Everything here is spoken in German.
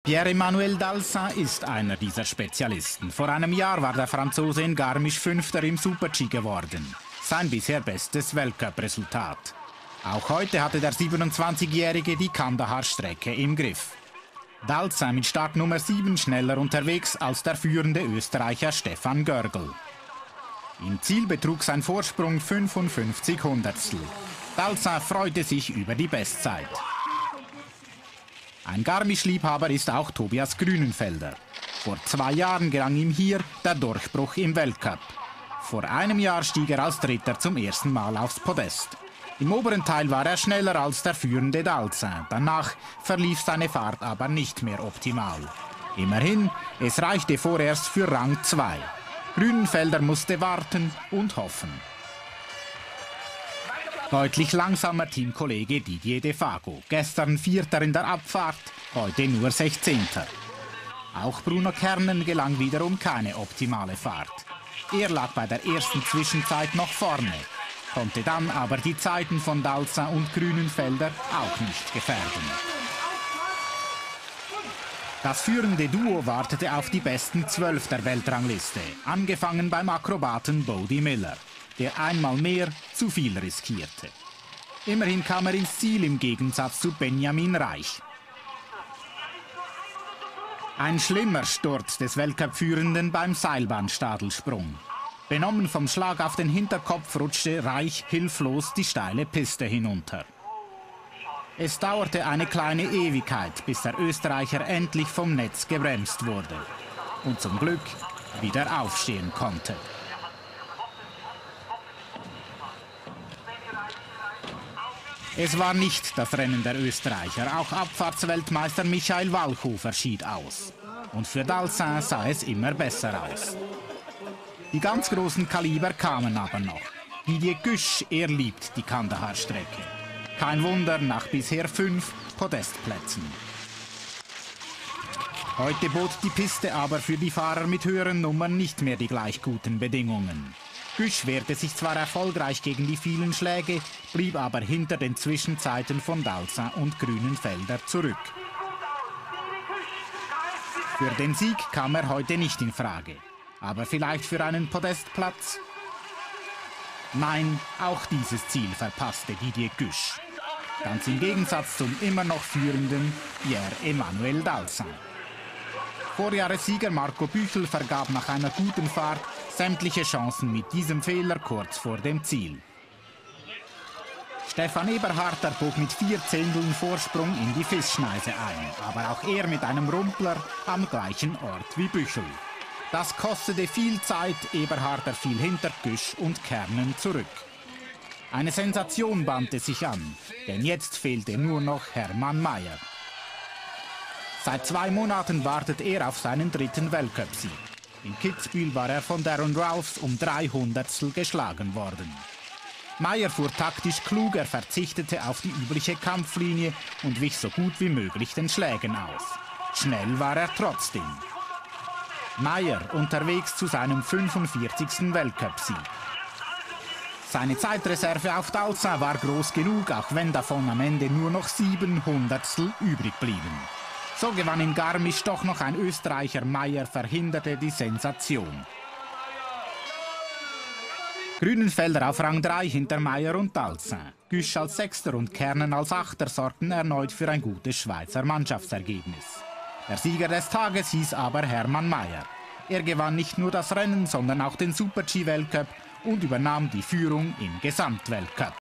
Pierre-Emmanuel Dalsin ist einer dieser Spezialisten. Vor einem Jahr war der Franzose in Garmisch Fünfter im Super-G geworden. Sein bisher bestes Weltcup-Resultat. Auch heute hatte der 27-Jährige die Kandahar-Strecke im Griff. Dalsin mit Startnummer 7 schneller unterwegs als der führende Österreicher Stefan Görgl. Im Ziel betrug sein Vorsprung 55 Hundertstel. Dalsin freute sich über die Bestzeit. Ein Garmisch-Liebhaber ist auch Tobias Grünenfelder. Vor 2 Jahren gelang ihm hier der Durchbruch im Weltcup. Vor einem Jahr stieg er als Dritter zum ersten Mal aufs Podest. Im oberen Teil war er schneller als der führende Dalsin. Danach verlief seine Fahrt aber nicht mehr optimal. Immerhin, es reichte vorerst für Rang 2. Grünenfelder musste warten und hoffen. Deutlich langsamer Teamkollege Didier Defago. Gestern Vierter in der Abfahrt, heute nur 16. Auch Bruno Kernen gelang wiederum keine optimale Fahrt. Er lag bei der ersten Zwischenzeit noch vorne, konnte dann aber die Zeiten von Dalsin und Grünenfelder auch nicht gefährden. Das führende Duo wartete auf die besten 12 der Weltrangliste, angefangen beim Akrobaten Bode Miller, der einmal mehr zu viel riskierte. Immerhin kam er ins Ziel im Gegensatz zu Benjamin Raich. Ein schlimmer Sturz des Weltcup-Führenden beim Seilbahnstadelsprung. Benommen vom Schlag auf den Hinterkopf rutschte Raich hilflos die steile Piste hinunter. Es dauerte eine kleine Ewigkeit, bis der Österreicher endlich vom Netz gebremst wurde und zum Glück wieder aufstehen konnte. Es war nicht das Rennen der Österreicher, auch Abfahrtsweltmeister Michael Walchhofer schied aus. Und für Dalsin sah es immer besser aus. Die ganz großen Kaliber kamen aber noch. Didier Güsch, er liebt die Kandahar-Strecke. Kein Wunder nach bisher 5 Podestplätzen. Heute bot die Piste aber für die Fahrer mit höheren Nummern nicht mehr die gleich guten Bedingungen. Güsch wehrte sich zwar erfolgreich gegen die vielen Schläge, blieb aber hinter den Zwischenzeiten von Dalsin und Grünenfelder zurück. Für den Sieg kam er heute nicht in Frage. Aber vielleicht für einen Podestplatz? Nein, auch dieses Ziel verpasste Didier Güsch. Ganz im Gegensatz zum immer noch führenden Pierre-Emmanuel Dalsin. Vorjahressieger Marco Büchel vergab nach einer guten Fahrt sämtliche Chancen mit diesem Fehler kurz vor dem Ziel. Stefan Eberharter bog mit 4 Zehnteln Vorsprung in die Fischschneise ein, aber auch er mit einem Rumpler am gleichen Ort wie Büchel. Das kostete viel Zeit, Eberharter fiel hinter Güsch und Kernen zurück. Eine Sensation bahnte sich an, denn jetzt fehlte nur noch Hermann Maier. Seit 2 Monaten wartet er auf seinen 3. Weltcupsieg. In Kitzbühel war er von Darren Ralphs um 3 Hundertstel geschlagen worden. Maier fuhr taktisch klug, er verzichtete auf die übliche Kampflinie und wich so gut wie möglich den Schlägen aus. Schnell war er trotzdem. Maier unterwegs zu seinem 45. Weltcupsieg. Seine Zeitreserve auf Dalsin war groß genug, auch wenn davon am Ende nur noch 7 Hundertstel übrig blieben. So gewann in Garmisch doch noch ein Österreicher. Maier verhinderte die Sensation. Grünenfelder auf Rang 3 hinter Maier und Dalsin. Güsch als 6. und Kernen als 8. sorgten erneut für ein gutes Schweizer Mannschaftsergebnis. Der Sieger des Tages hieß aber Hermann Maier. Er gewann nicht nur das Rennen, sondern auch den Super-G-Weltcup und übernahm die Führung im Gesamtweltcup.